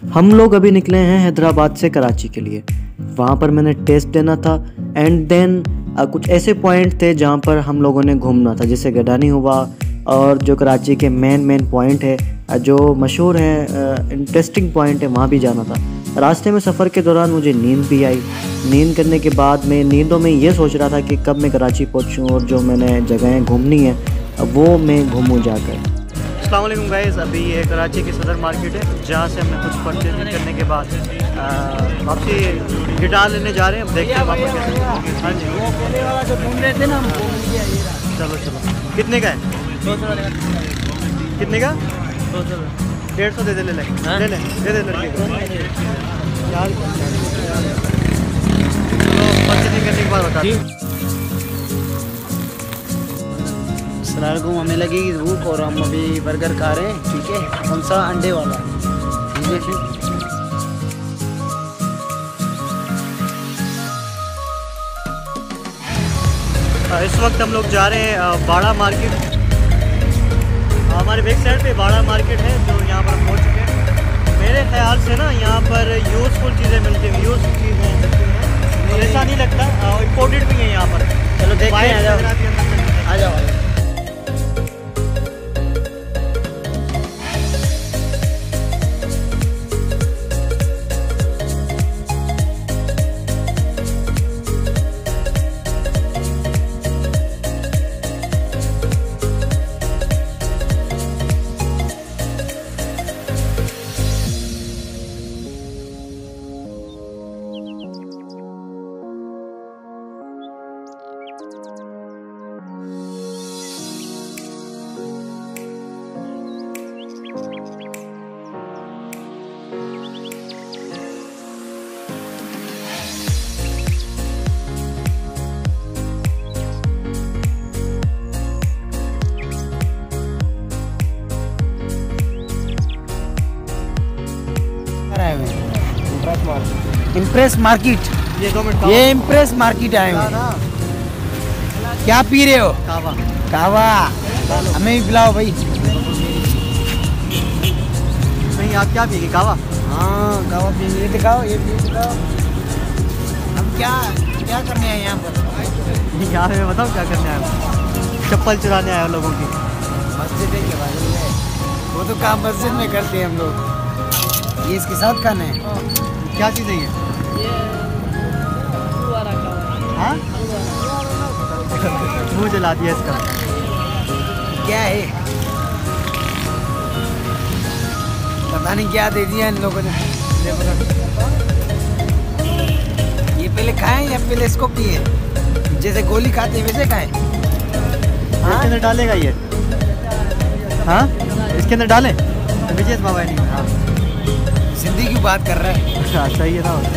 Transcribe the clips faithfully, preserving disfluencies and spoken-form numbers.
हम लोग अभी निकले हैं हैदराबाद से कराची के लिए। वहाँ पर मैंने टेस्ट देना था एंड देन कुछ ऐसे पॉइंट थे जहाँ पर हम लोगों ने घूमना था, जैसे गडानी हुआ और जो कराची के मेन मेन पॉइंट है जो मशहूर है, इंटरेस्टिंग पॉइंट है, वहाँ भी जाना था। रास्ते में सफ़र के दौरान मुझे नींद भी आई। नींद करने के बाद मैं नींदों में ये सोच रहा था कि कब मैं कराची पहुँचूँ और जो मैंने जगहें घूमनी है वो मैं घूमूँ जाकर। अस्सलाम वालेकुम गाइस, अभी ये कराची की सदर मार्केट है जहाँ से हमने कुछ परचेजिंग करने के बाद वापसी गिटार लेने जा रहे हैं। हम देखते हैं वहाँ पर कैसे। हाँ जी, वो पहले वाला जो ढूंढ रहे थे ना हम, चलो चलो। कितने का है? कितने का? डेढ़ सौ दे दे, ले ले ले ले दे दे लड़के को यार। परचेजिंग करने के बाद बता। सरार को हमें लगेगी भूख और हम अभी बर्गर खा रहे हैं। ठीक है, कौन सा? अंडे वाला। ठीक है फिर इस वक्त हम लोग जा रहे हैं बाड़ा मार्केट। हमारे बैक साइड पे बाड़ा मार्केट है जो यहाँ पर पहुँच चुके हैं। मेरे ख्याल से ना यहाँ पर यूज़फुल चीज़ें मिलती हैं, यूज़ चीज़ें मिलती हैं, ऐसा नहीं लगता। इम्पोर्टेड भी है यहाँ पर। चलो देखते हैं, आ जाओ आ जाओ। इम्प्रेस मार्केट, ये दो मिनट, ये इम्प्रेस मार्केट आए हैं। क्या पी रहे हो? कावा। कावा हमें भी पिलाओ भाई। नहीं, आप क्या पिएंगे? कावा? हाँ कावा पिएंगे। ये दिखाओ, ये दिखाओ। हम क्या क्या करने आए यहाँ पर? यहाँ पे बताओ क्या करने आए? चप्पल चुराने आए लोगों की। मस्जिद है क्या भाई? वो तो काम मस्जिद में करते हैं हम लोग। ये इसके साथ खाना है। क्या चीज़ है ये? हाँ, मुँह जला दिया इसका। क्या है पता नहीं, क्या दे दिया इन लोगों ने। ये पहले खाएं या पहले इसको पिए? जैसे गोली खाते वैसे खाएं? हाँ? इसके अंदर डालेगा ये? हाँ, इसके अंदर डालें? विजय बाबा नहीं। हाँ, जिंदगी की बात कर रहा है। अच्छा, सही है ना।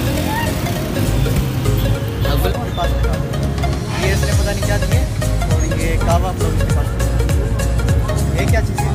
ये इसने पता नहीं क्या दिए और ये कावा हम लोग इसके पास। ये क्या चीज़ है?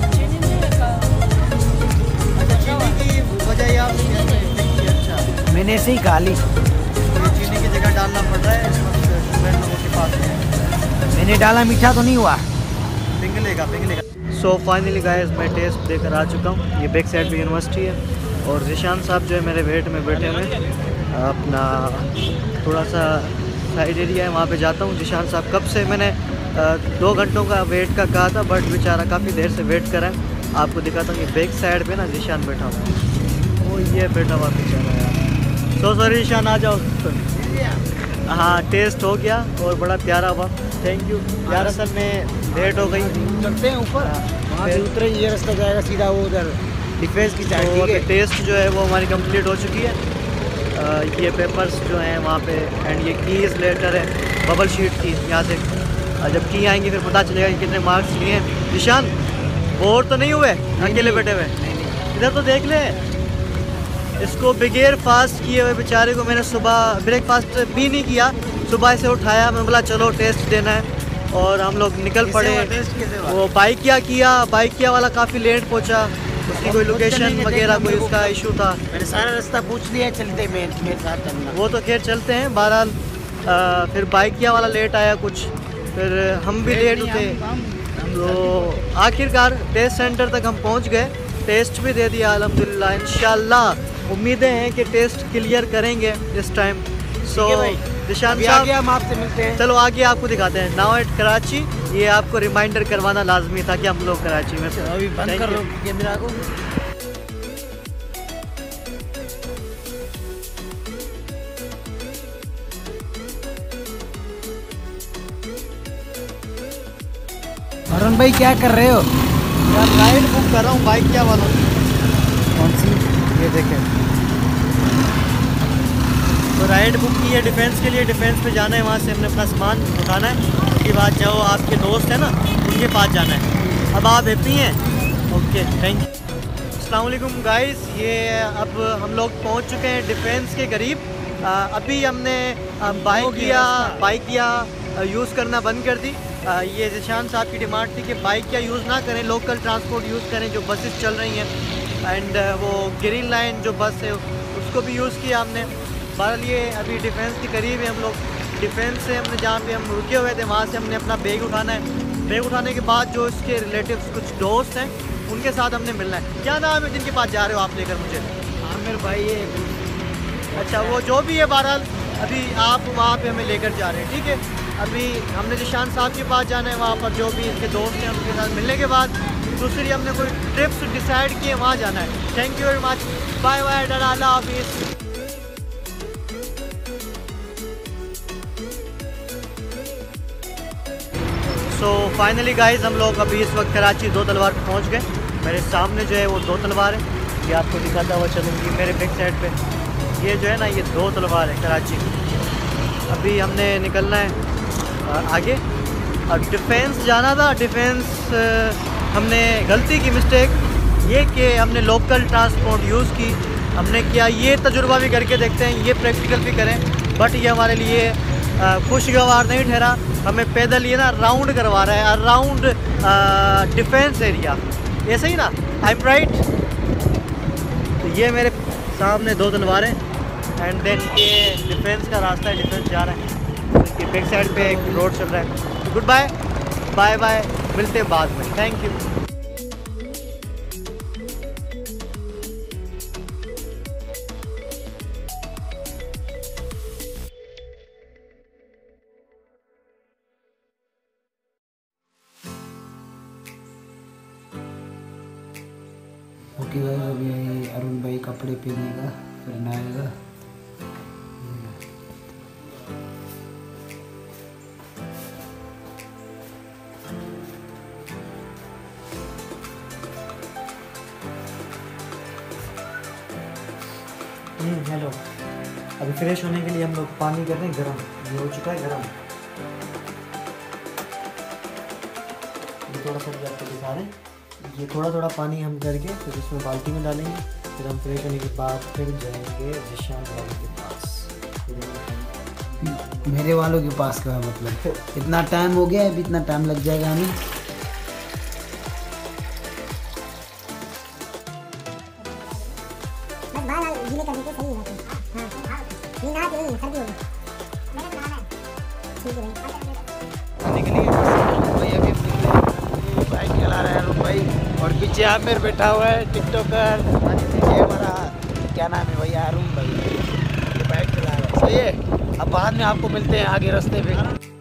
अच्छा, चीनी की वजह आप देखिए। अच्छा, मैंने ऐसे ही खा ली। तो ये चीनी की जगह डालना पड़ रहा है शुगर लोगों के पास में। मैंने डाला, मीठा तो नहीं हुआ। पिघलेगा पिघलेगा। सो फाइनली गाइस, मैं टेस्ट देकर आ चुका हूँ। ये बैक साइड पे यूनिवर्सिटी है और जिशान साहब जो है मेरे वेट में बैठे हुए हैं। अपना थोड़ा सा साइड एरिया है, वहाँ पे जाता हूँ। जिशान साहब कब से मैंने दो घंटों का वेट का कहा था, बट बेचारा काफ़ी देर से वेट करा है। आपको दिखाता हूँ कि बैक साइड पे ना जिशान बैठा हुआ है। वो ये बैठा हुआ बेचारा यार। सो सॉरी जिशान, आ जाओ। हाँ, टेस्ट हो गया और बड़ा प्यारा हुआ। थैंक यू यार। असल में लेट हो गई। चलते हैं ऊपर, वहाँ से उतरे ये रास्ता जाएगा सीधा वो उधर डिफेंस की साइड। तो अभी टेस्ट जो है वो हमारी कंप्लीट हो चुकी है। आ, ये पेपर्स जो हैं वहाँ पे एंड ये कीज़ लेटर है, बबल शीट की। यहाँ से जब की आएंगी फिर पता चलेगा कि कितने मार्क्स लिए हैं। निशान, बोर तो नहीं हुए अकेले बैठे हुए? इधर तो देख ले, इसको बगैर फास्ट किए हुए बेचारे को मैंने सुबह ब्रेकफास्ट भी नहीं किया। सुबह से उठाया, मैं बोला चलो टेस्ट देना है और हम लोग निकल पड़े। वो बाइक क्या किया, बाइक किया वाला काफ़ी लेट पहुँचा। उसकी कोई लोकेशन वगैरह कोई उसका इशू था। मैंने सारा रास्ता पूछ लिया, चलते मेरे साथ चलना। वो तो खैर चलते हैं। बहरहाल फिर बाइकिया वाला लेट आया कुछ, फिर हम भी लेट उठे। तो आखिरकार टेस्ट सेंटर तक हम पहुंच गए टेस्ट भी दे दिया अल्हम्दुलिल्लाह। इंशाल्लाह उम्मीदें हैं कि टेस्ट क्लियर करेंगे इस टाइम। सो निशान साहब हम आपसे मिलते हैं। चलो आगे आपको दिखाते हैं। नाउ एट कराची, ये आपको रिमाइंडर करवाना लाजमी था कि हम लोग कराची में। अभी बंद कर लो कैमरा को। अरुण भाई क्या कर रहे हो? यार राइड बुक कर रहा हूँ बाइक क्या वालों की। कौन सी? ये देखें, तो राइड बुक की है डिफेंस के लिए। डिफेंस पे जाना है, वहाँ से हमने अपना सामान उठाना है। उसके बाद जो आपके दोस्त हैं ना, उनके पास जाना है। अब आप हैप्पी हैं? Okay, thank you. अस्सलाम वालेकुम गाइस, ये अब हम लोग पहुँच चुके हैं डिफेंस के करीब। आ, अभी हमने बाइक किया बाइक किया यूज़ करना बंद कर दी। आ, ये जिशान साहब की डिमांड थी कि बाइक क्या यूज़ ना करें, लोकल ट्रांसपोर्ट यूज़ करें जो बसेस चल रही हैं। एंड वो ग्रीन लाइन जो बस है उसको भी यूज़ किया हमने। बहरहाल ये अभी डिफेंस के करीब है हम लोग। डिफेंस से हमने जहाँ पे हम रुके हुए थे वहाँ से हमने अपना बैग उठाना है। बैग उठाने के बाद जो इसके रिलेटिव्स कुछ दोस्त हैं उनके साथ हमने मिलना है। क्या नाम है जिनके पास जा रहे हो आप लेकर मुझे? आमिर भाई है। अच्छा, वो जो भी है बहरहाल अभी आप वहाँ पे हमें लेकर जा रहे हैं, ठीक है। अभी हमने जिशान साहब के पास जाना है, वहाँ पर जो भी इनके दोस्त हैं उनके साथ मिलने के बाद दूसरी हमने कोई ट्रिप्स डिसाइड किए, वहाँ जाना है। Thank you very much, bye bye, tata, अल्लाह हाफिज़। सो फाइनली गाइस हम लोग अभी इस वक्त कराची दो तलवार पे पहुँच गए। मेरे सामने जो है वो दो तलवार है, ये आपको दिखाता हुआ चलूँगी। मेरे बैक साइड पे ये जो है ना, ये दो तलवार है कराची। अभी हमने निकलना है आगे। और डिफेंस जाना था। डिफेंस हमने गलती की, मिस्टेक ये कि हमने लोकल ट्रांसपोर्ट यूज़ की। हमने किया, ये तजुर्बा भी करके देखते हैं, ये प्रैक्टिकल भी करें, बट ये हमारे लिए खुशगवार नहीं ठहरा। हमें पैदल ये ना राउंड करवा रहा है, अराउंड डिफेंस एरिया, ऐसे ही ना, आई एम राइट। तो ये मेरे सामने दो तलवारें एंड देन ये डिफेंस का रास्ता है, डिफेंस जा रहा है। इसके बैक साइड पे एक रोड चल रहा है। गुड बाय, बाय बाय, मिलते हैं बाद में, थैंक यू। ओके गाइस, अभी अरुण भाई कपड़े पहनेगा फिर नहाएगा। हेलो, अभी फ्रेश होने के लिए हम लोग पानी कर रहे हैं गर्म। ये हो चुका है गर्म। ये थोड़ा सा भी आपको दिखा रहे हैं। ये थोड़ा थोड़ा पानी हम करके फिर इसमें बाल्टी में डालेंगे। फिर हम फ्रेश होने के बाद फिर जाएंगे जिशान वालों के पास। मेरे वालों के पास का मतलब इतना टाइम हो गया है, अभी इतना टाइम लग जाएगा हमें। बाइक चला रहे हैं अरुण भाई और पीछे आमिर बैठा हुआ है टिकटॉकर। ये हमारा क्या नाम है भैया, अरुण भाई, ये बाइक चला रहा है। सही है, अब बाद में आपको मिलते हैं आगे रास्ते पे।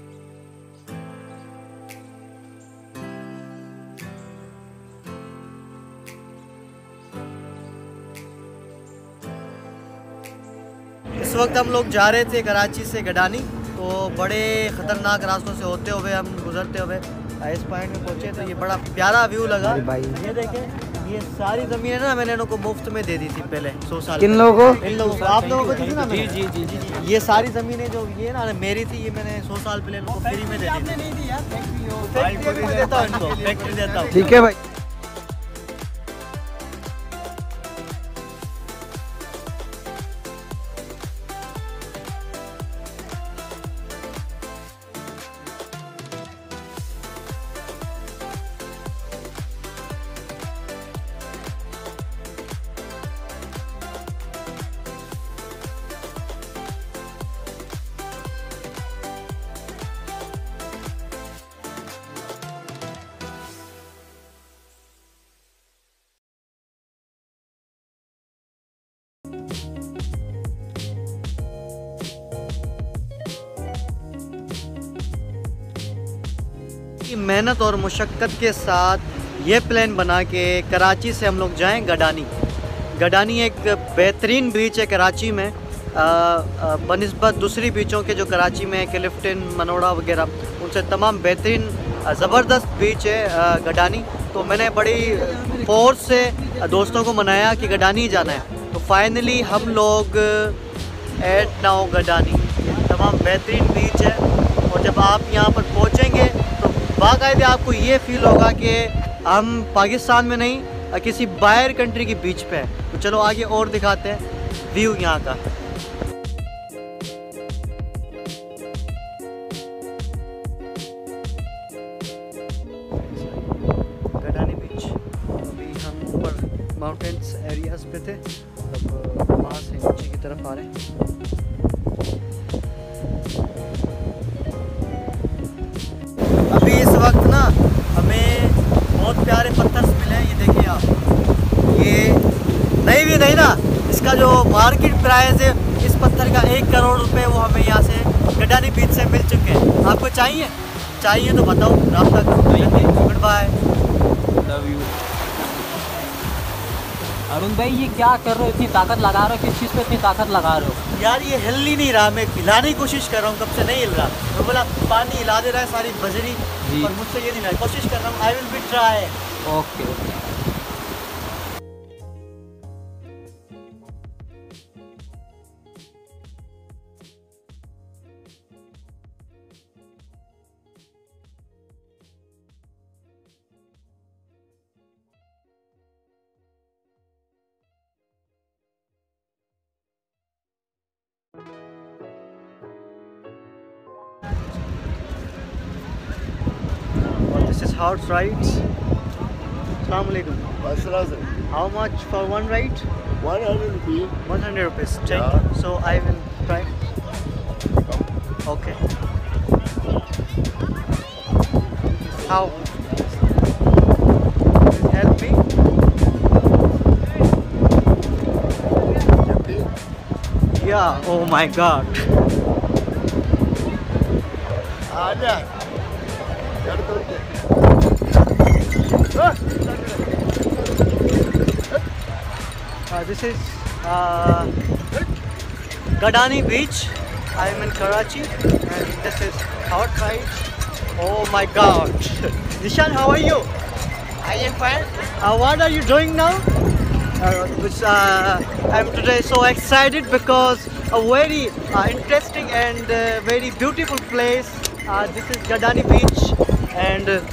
इस वक्त हम लोग जा रहे थे कराची से गडानी, तो बड़े ख़तरनाक रास्तों से होते हुए हम गुजरते हुए इस पॉइंट में पहुँचे। तो ये बड़ा प्यारा व्यू लगा भाई। ये देखें, ये सारी ज़मीन है ना, मैंने इनको मुफ्त में दे दी थी पहले सौ साल। किन लोगों को? इन लोगों को, आप लोगों को दी थी ना। जी जी जी जी जी। ये सारी ज़मीनें जो ये ना मेरी थी, ये मैंने सौ साल पहले इनको फ्री में दे दी थी। फैक्ट्री देता हूँ इनको, फैक्ट्री देता हूँ। ठीक है भाई। की मेहनत और मुशक्क़त के साथ ये प्लान बना के कराची से हम लोग जाएं गडानी। गडानी एक बेहतरीन बीच है कराची में बनिस्बत दूसरी बीचों के जो कराची में क्लिफ्टन, मनोड़ा वगैरह, उनसे तमाम बेहतरीन ज़बरदस्त बीच है गडानी। तो मैंने बड़ी फोर्स से दोस्तों को मनाया कि गडानी जाना है। तो फाइनली हम लोग एट नाउ गडानी, तमाम बेहतरीन बीच है। और जब आप यहाँ पर पहुँचेंगे तो बाकायदे आपको ये फील होगा कि हम पाकिस्तान में नहीं किसी बाहर कंट्री की बीच पे है। तो चलो आगे और दिखाते हैं व्यू यहाँ का। गडानी बीच, अभी हम ऊपर माउंटेन्स एरियाज पे थे, अब वहाँ से नीचे की तरफ आ रहे हैं। अभी इस वक्त ना हमें बहुत प्यारे पत्थर मिले हैं, ये देखिए आप। ये नहीं भी नहीं ना, इसका जो मार्केट प्राइस है इस पत्थर का एक करोड़ रुपए वो हमें यहाँ से गडानी बीच से मिल चुके हैं। आपको चाहिए चाहिए तो बताओ, रास्ता करो। Good bye, love you. Arun भाई ये क्या कर रहे हो, इतनी ताकत लगा रहे हो, किस चीज़ पे इतनी ताकत लगा रहे हो? यार ये हिल ही नहीं रहा, मैं हिलाने की कोशिश कर रहा हूँ, कब से नहीं हिल रहा। तो बोला पानी हिला दे रहा है सारी बजरी, और मुझसे ये नहीं रहा, कोशिश कर रहा हूँ। I will be try. Okay okay. This is horse rides. Assalamu alaikum. How much for one ride? one hundred rupees. one hundred rupees. Check. Yeah. So I will try. Okay. How? Help me. Yeah. Oh my God. आजा। Uh, this is uh, Gadani beach. I am in Karachi and this is hot ride. Oh my God. Nishan, how are you? I am fine. Uh, what are you doing now? Uh, which, uh, I'm today so excited because a very uh, interesting and uh, very beautiful place. Uh, this is Gadani beach and uh,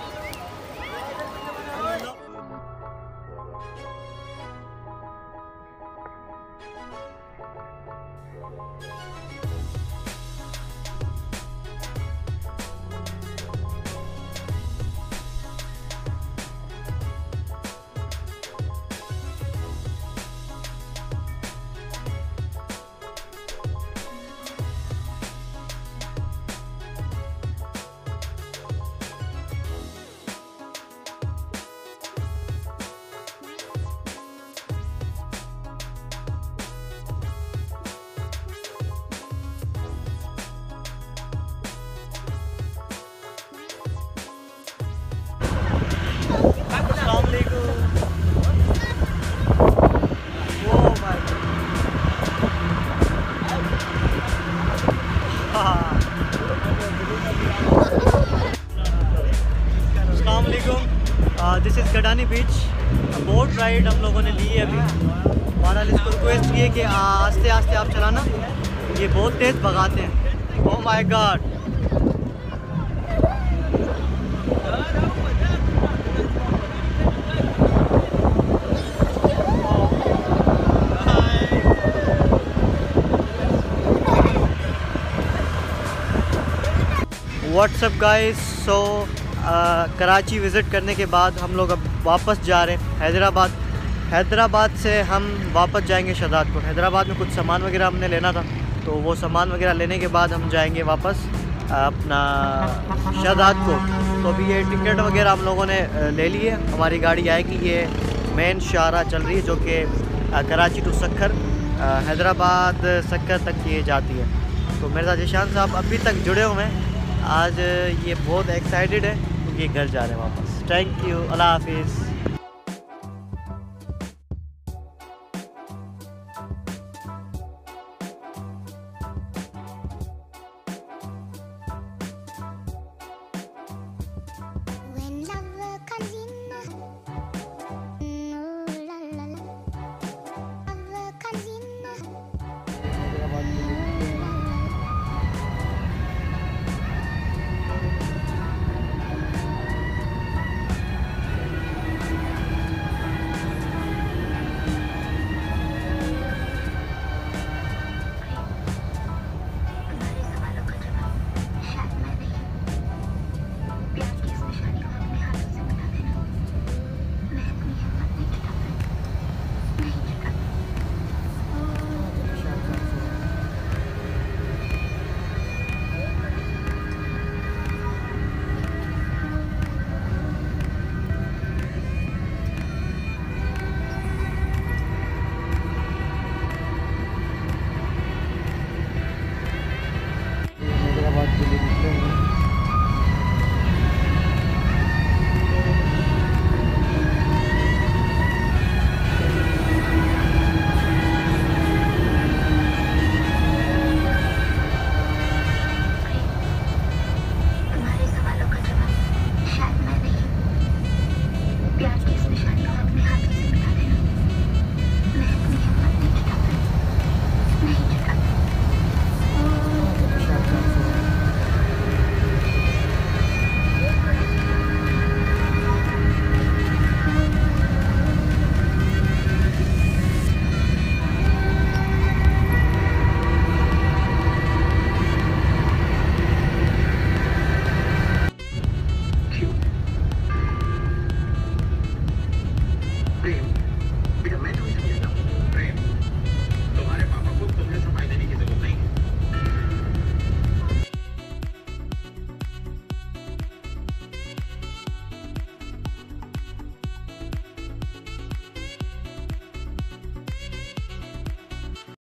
this is Gadani beach. Boat ride हम लोगों ने ली है अभी। हमारा इसको request की है कि आस्ते आस्ते आप चलाना, ये बहुत तेज़ भगाते हैं। Oh my God. What's up guys. So Karachi visit करने के बाद हम लोग अब वापस जा रहे हैं हैदराबाद। हैदराबाद से हम वापस जाएंगे शहदादपुर। हैदराबाद में कुछ सामान वगैरह हमने लेना था, तो वो सामान वगैरह लेने के बाद हम जाएंगे वापस अपना शहदादपुर। तो अभी ये टिकट वगैरह हम लोगों ने ले ली है। हमारी गाड़ी आएगी, ये मेन शाहराह चल रही है जो कि कराची टू सक्खर, हैदराबाद सक्खर तक ये जाती है। तो मेरे साथ ईशान साहब अभी तक जुड़े हुए हैं। आज ये बहुत एक्साइटेड है क्योंकि घर जा रहे हैं वापस। थैंक यू, अल्लाह हाफिज़।